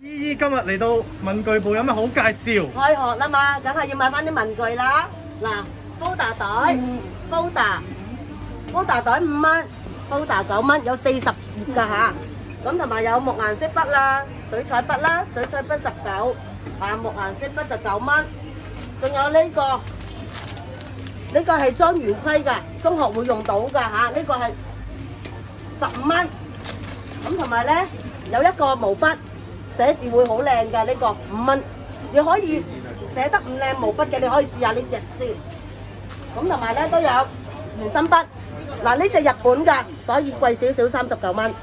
姨姨今日嚟到文具部有咩好介紹？ 開學啦嘛，梗係要買翻啲文具啦。嗱，Folder 袋，Folder 袋5蚊，Folder 9蚊，有40頁㗎嚇。咁同埋有木顏色筆啦、水彩筆啦，水彩筆19，木顏色筆就9蚊。仲有呢個係裝圓規㗎，中學會用到㗎嚇。呢個係15蚊。咁同埋咧有一個毛筆。寫字會好靚㗎，呢個5蚊。你可以寫得唔靚毛筆嘅，你可以試下呢隻先。咁同埋咧都有原心筆，嗱呢隻日本㗎，所以貴少少39蚊。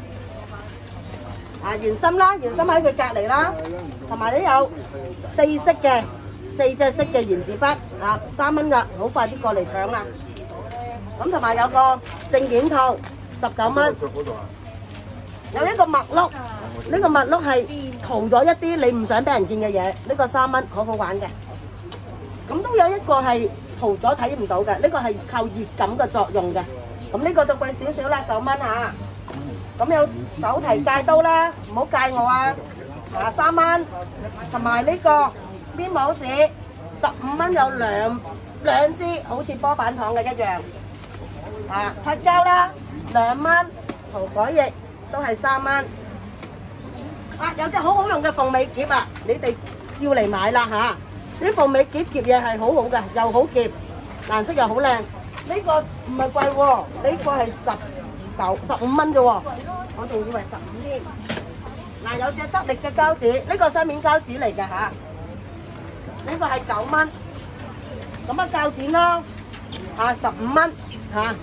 原心啦，原心喺佢隔離啦。同埋咧有4隻色嘅原子筆，3蚊㗎，好快啲過嚟搶啦。咁同埋有個證件套19蚊。有一個墨碌，呢個墨碌係塗咗一啲你唔想俾人見嘅嘢，呢個3蚊，好好玩嘅。咁都有一個係塗咗睇唔到嘅，呢個係靠熱感嘅作用嘅。咁呢個就貴少少啦，9蚊嚇。咁有手提戒刀啦，唔好戒我啊，3蚊。同埋呢個邊帽紙15蚊，有兩支，好似波板糖嘅一樣。擦膠啦2蚊，塗改液。都係3蚊。有隻好好用嘅鳳尾夾啊！你哋要嚟買啦嚇！啲鳳尾夾夾嘢係好好嘅，又好夾，顏色又好靚。呢個唔係貴喎，呢個係15蚊啫喎，我仲以為15添。有隻得力嘅膠紙，呢個雙面膠紙嚟嘅嚇。呢個係9蚊。咁膠剪咯，15蚊嚇。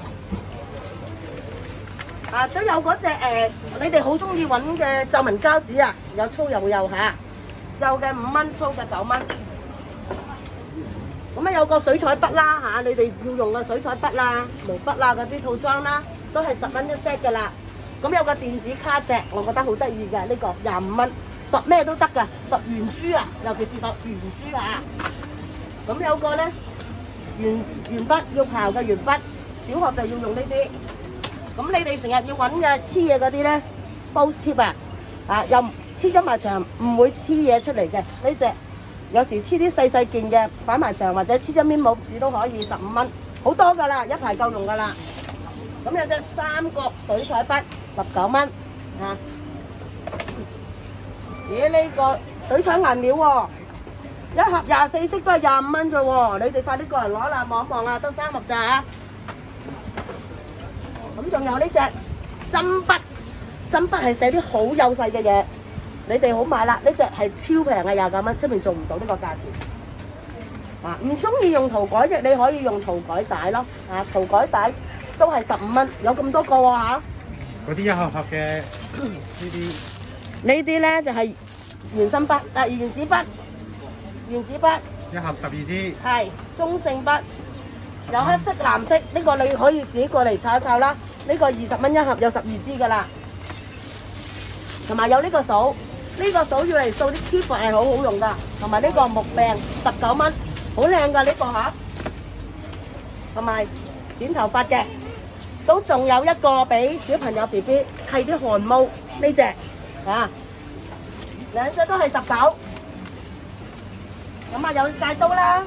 都有嗰隻你哋好中意揾嘅皺紋膠紙啊，有粗有幼嚇，幼嘅5蚊，粗嘅9蚊。咁有個水彩筆啦嚇，你哋要用嘅水彩筆啦、毛筆啦嗰啲套裝啦，都係10蚊一 set 㗎啦。咁有個電子卡隻，我覺得好得意嘅，呢個25蚊，讀咩都得㗎，讀圓珠啊，尤其是讀圓珠啊。咁有個咧圓筆要刨嘅圓筆，小學就要用呢啲。咁你哋成日要揾嘅黐嘢嗰啲咧 ，post tip 又黐咗埋牆，唔會黐嘢出嚟嘅。呢隻有時黐啲細件嘅擺埋牆，或者黐張面膜紙都可以，15蚊，好多㗎啦，一排夠用㗎啦。咁有隻三角水彩筆19蚊呢個水彩顏料喎，一盒24色都係25蚊啫喎，你哋快啲過嚟攞啦，望一望啊，得3盒咋。咁仲有呢隻針筆，針筆係寫啲好幼細嘅嘢，你哋好買啦！呢隻係超平嘅29蚊，出面做唔到呢個價錢。唔中意用塗改液，你可以用塗改帶咯。塗改帶都係15蚊，有咁多個喎嚇。 嗰啲一盒盒嘅呢啲咧就係原心筆，原子筆， 一盒12支。 係中性筆，有黑色、藍色，呢個你可以自己過嚟炒一炒啦。呢個20蚊一盒，有12支㗎啦。同埋有呢個掃，呢個掃要嚟掃啲 keyboard 係好好用㗎。同埋呢個木柄19蚊，好靚㗎呢個嚇。同埋剪頭髮嘅，都仲有一個俾小朋友 BB 剃啲汗毛呢隻兩隻都係19。咁有戒刀啦，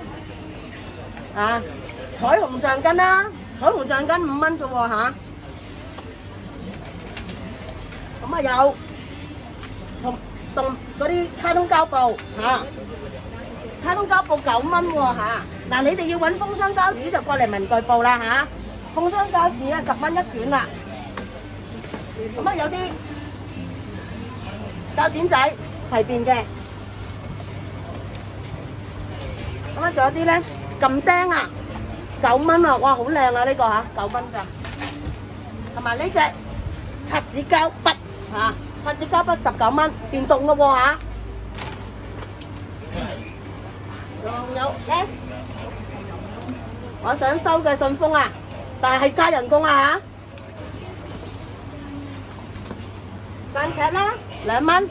彩虹橡筋啦，彩虹橡筋5蚊啫喎嚇。咁有嗰啲卡通膠布卡通膠布9蚊喎嚇。嗱，你哋要揾封箱膠紙就過嚟文具部啦嚇。封箱膠紙10蚊一卷啦。咁有啲膠剪仔係變嘅。咁仲有啲咧撳釘9蚊啊！哇，好靚啊呢個嚇，9蚊㗎。同埋呢隻擦紙膠筆擦紙膠筆19蚊，電動嘅喎嚇。仲有咧，我想收嘅信封但係加人工嚇。間尺啦2蚊。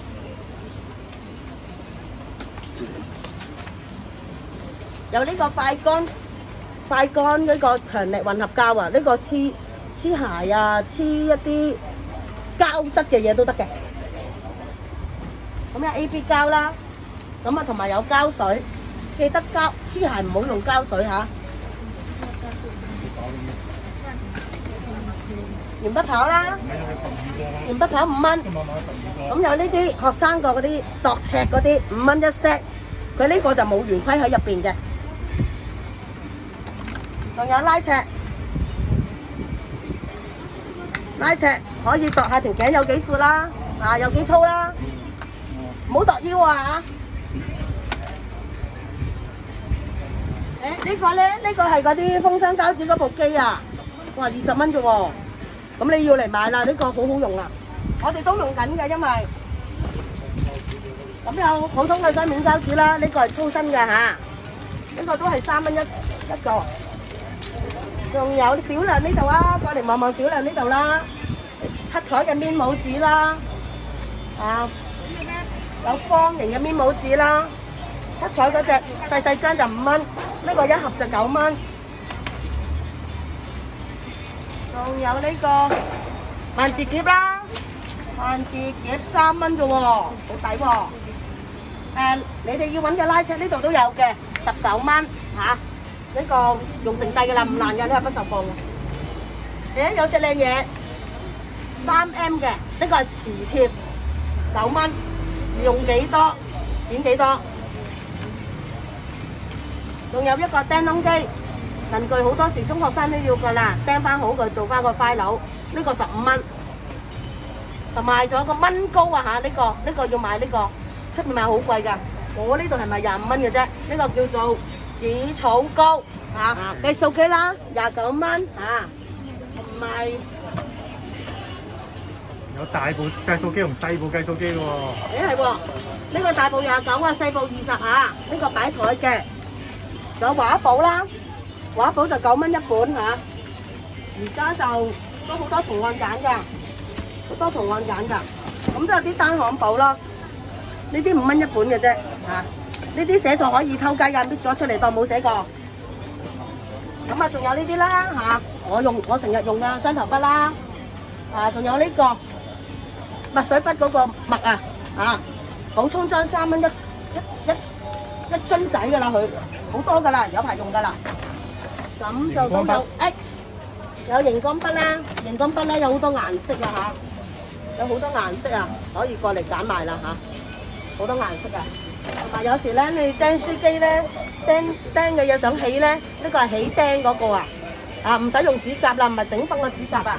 有呢個快乾呢個強力混合膠呢個黐鞋黐一啲膠質嘅嘢都得嘅。 咁有 AB 膠啦，咁啊同埋有膠水，記得膠黐鞋唔好用膠水嚇。鉛筆刨啦，鉛筆刨5蚊。咁有呢啲學生個嗰啲度尺嗰啲5蚊一 set， 佢呢個就冇圓規喺入邊嘅。仲有拉尺，拉尺可以度下條頸有幾闊啦，有幾粗啦，唔好度腰啊嚇！呢個咧，呢個係嗰啲封箱膠紙嗰部機啊，哇20蚊啫喎！咁你要嚟買啦，呢個好好用啊！我哋都用緊嘅，因為咁有普通嘅雙面膠紙啦，呢個係粗身嘅嚇，呢個都係3蚊一個。仲有小亮呢度啊，過嚟望望小亮呢度啦，七彩嘅面帽紙啦，有方形嘅面帽紙啦，七彩嗰隻細細張就5蚊，呢個一盒就9蚊。仲有呢個萬字夾啦，萬字夾3蚊啫喎，好抵喎。你哋要揾嘅拉尺呢度都有嘅，19蚊嚇。呢個用成世嘅啦，唔爛嘅，呢個不鏽鋼嘅。有隻靚嘢，3M 嘅，呢個係磁貼，9蚊，用幾多剪幾多。仲有一個釘窿機，文具好多時中學生都要㗎啦，釘翻好佢做翻個 file，呢個15蚊。同埋仲有個蚊膏啊嚇，呢個要買呢個，出面買好貴㗎，我呢度係賣25蚊嘅啫，呢個叫做紫草膏計數機啦，29蚊同埋有大部計數機同細部計數機嘅喎。 係喎，呢個大部29啊，細部20呢個擺台嘅。仲有畫簿啦，畫簿就9蚊一本而家就都好多圖案揀㗎，好多圖案揀㗎。咁都有啲單行簿啦，呢啲5蚊一本嘅啫呢啲寫錯可以偷雞㗎，搣咗出嚟當冇寫過。咁仲有呢啲啦我成日用嘅雙頭筆啦，仲有呢個墨水筆嗰個墨補充裝3蚊一樽仔㗎啦，佢好多㗎啦，有排用㗎啦。咁就都有有熒光筆啦，熒光筆咧有好多顏色啊有好多顏色啊，可以過嚟揀埋啦好多顏色啊。同埋有時咧，你釘書機咧，釘嘅嘢想起咧，呢個係起釘嗰個唔使用指甲啦，唔係整崩個指甲啊。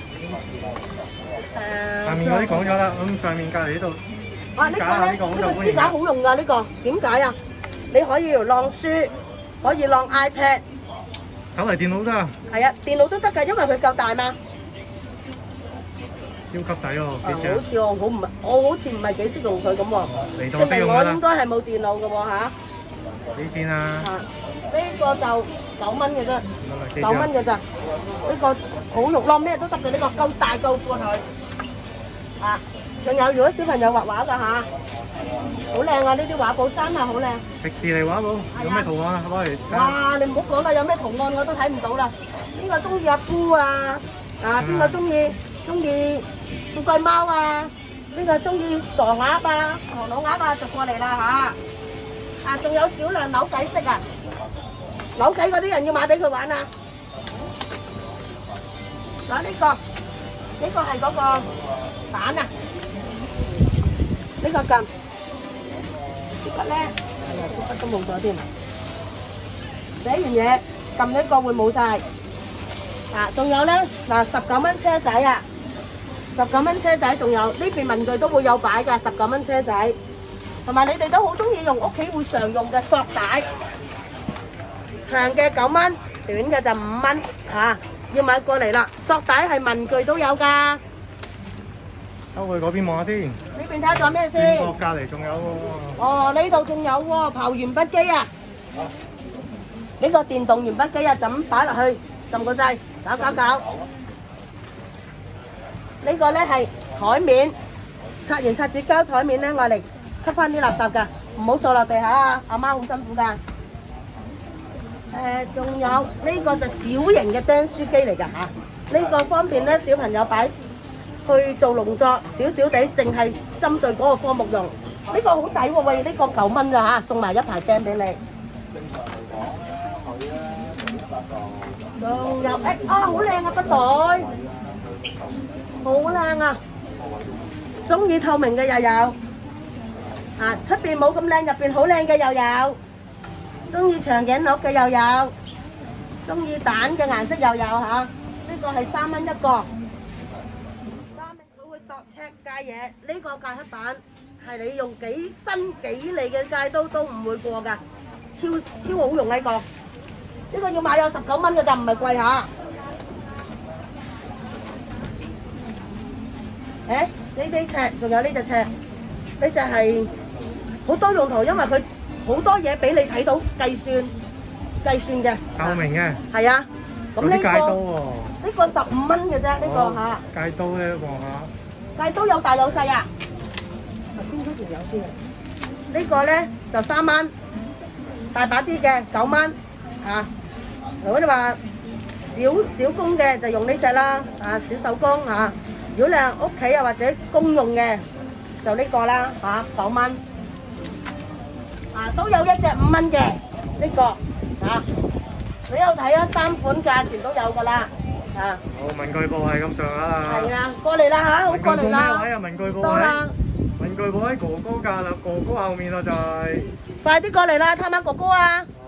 下面嗰啲講咗啦，咁上面隔離呢度， 呢個支架好用㗎，呢個點解啊？你可以晾書，可以晾 iPad， 手提電腦得。係啊，電腦都得㗎，因為佢夠大嘛。 超級抵喎！ 好似我好似唔係幾識用佢咁喎，證明我應該係冇電腦嘅喎幾錢啊？ 呢個就9蚊嘅啫，9蚊嘅咋？呢個好用咯，咩都得嘅，呢個夠大夠闊佢。仲有如果小朋友畫畫㗎好靚啊！呢啲畫簿真係好靚。 迪士尼畫簿有咩圖案啊？攞嚟。 哇！你唔好講啦，有咩圖案我都睇唔到啦。邊個中意阿姑啊？邊個中意富貴貓啊？邊個中意傻鴨啊？唐老鴨就過嚟啦仲有少量扭計骰扭計嗰啲人要買俾佢玩啊！嗱呢個係嗰個蛋啊，呢個撳，呢個咧，呢個都冇咗添。寫完嘢撳呢個會冇晒。仲有咧19蚊車仔19蚊車仔，仲有呢邊文具都會有擺㗎，19蚊車仔。同埋你哋都好中意用屋企會常用嘅索帶，長嘅9蚊，短嘅就5蚊要買過嚟啦。索帶係文具都有㗎。 走去嗰邊望下先。 呢邊睇下仲有咩先？ 隔離仲有喎。 呢度仲有喎，刨鉛筆機啊！呢個電動鉛筆機就咁擺落去，撳個掣，搞。呢個咧係台面，刷完擦紙膠台面咧，我嚟吸翻啲垃圾㗎，唔好掃落地下啊！阿媽好辛苦㗎。仲有呢個就小型嘅釘書機嚟㗎呢個方便咧小朋友擺去做農作，少少地淨係針對嗰個科目用。 呢個好抵喎，喂，呢個9蚊咋嚇，送埋一排釘俾你。仲有誒好靚啊筆袋，好靚啊！中意透明嘅又有，出邊冇咁靚，入邊好靚嘅又有。中意長頸鹿嘅又有，中意蛋嘅顏色又有嚇。呢個係3蚊一個，3蚊佢會度尺戒嘢。呢個戒黑板係你用幾新幾利嘅戒刀都唔會過㗎，超好用呢個。呢個要買有19蚊嘅就唔係貴嚇。呢啲尺仲有呢隻尺，呢隻係好多用途，因為佢好多嘢俾你睇到計算嘅。 透明嘅。 係啊。咁呢戒刀喎。 呢個15蚊嘅啫，呢個嚇。 戒刀咧望下。戒刀有大有細啊。頭先嗰條有啲啊。呢個咧就3蚊，大把啲嘅9蚊嚇。如果你話小工嘅就用呢隻啦，小手工嚇。如果你係屋企啊或者公用嘅，就呢個啦9蚊。都有一隻5蚊嘅呢個你有睇啊，3款價錢都有㗎啦好，文具部係咁上下啦。 係啊，過嚟啦嚇，好過嚟啦。 文具部多啦。 文具部喺哥哥架啦，哥哥後面啦就係。 快啲過嚟啦，探下哥哥啊！